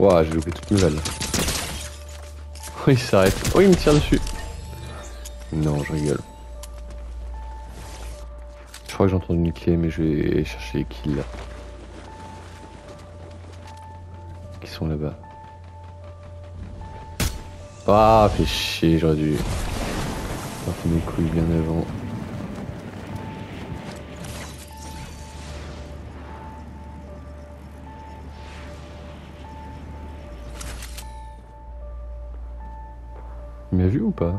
Ouah, j'ai loupé toute nouvelle. Oh, il s'arrête. Oh, il me tire dessus. Non, je rigole. Je crois que j'ai entendu une clé, mais je vais chercher les kills là. Qui sont là-bas. Ah, fait chier, j'aurais dû porter mes couilles bien avant. Il m'a vu ou pas?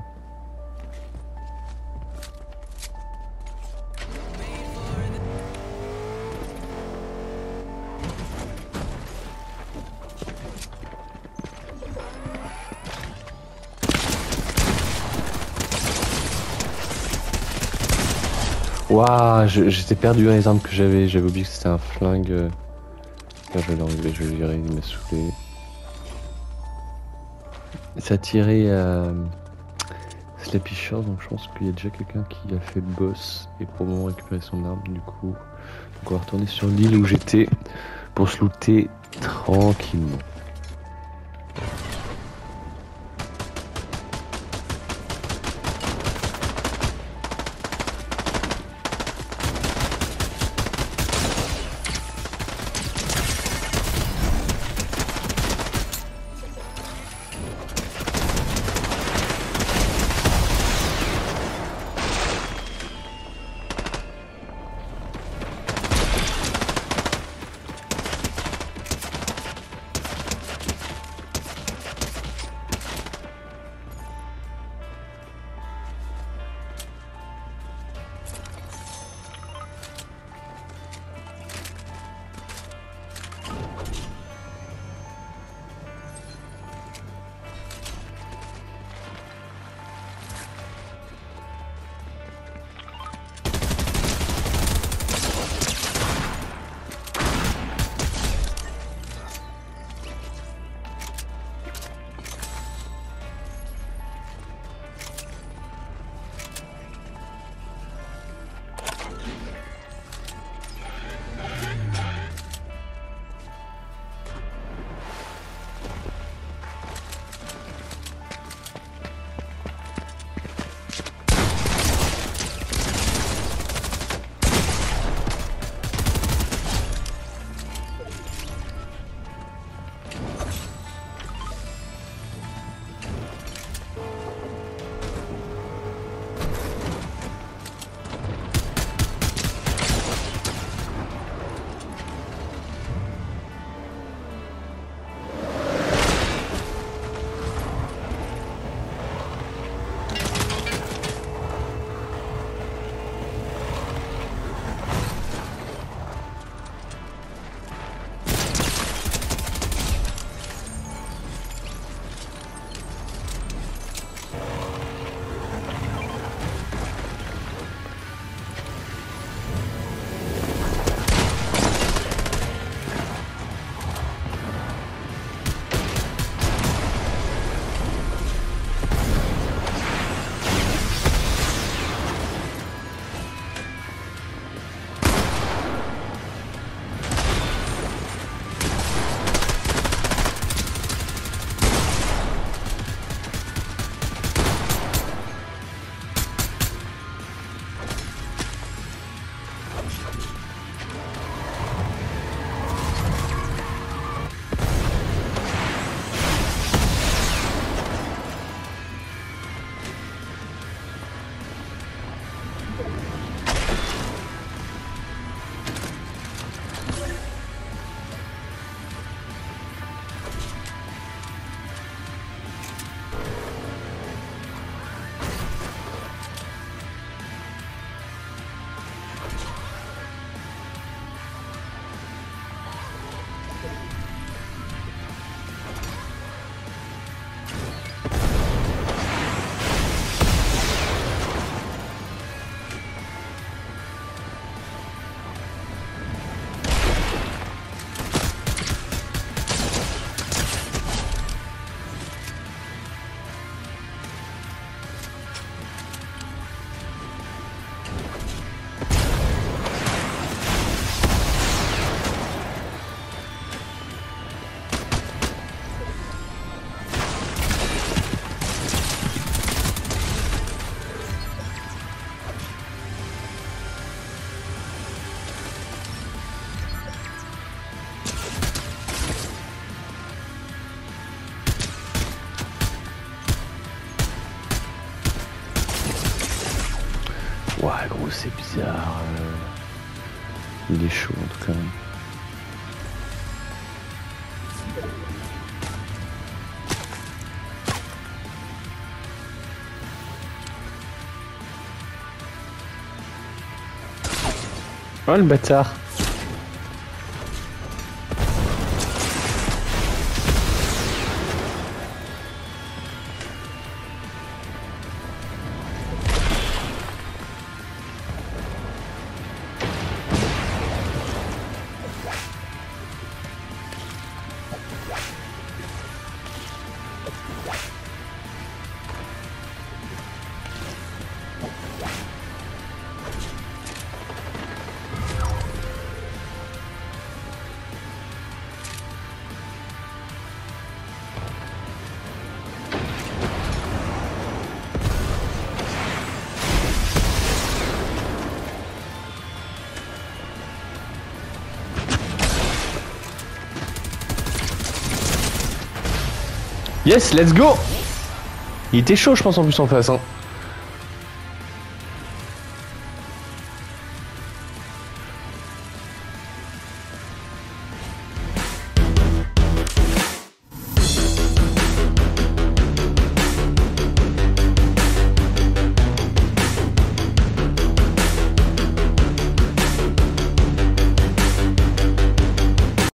Waouh, j'étais perdu dans les armes que j'avais oublié que c'était un flingue. Là, je vais l'enlever, je vais le virer, il m'a saoulé. Ça a tiré à Slappy Shore, donc je pense qu'il y a déjà quelqu'un qui a fait le boss et probablement récupéré son arme. Du coup, on va retourner sur l'île où j'étais pour se looter tranquillement. c'est bizarre. Il est chaud en tout cas. Oh le bâtard. Yes, let's go. Il était chaud je pense en plus en face hein.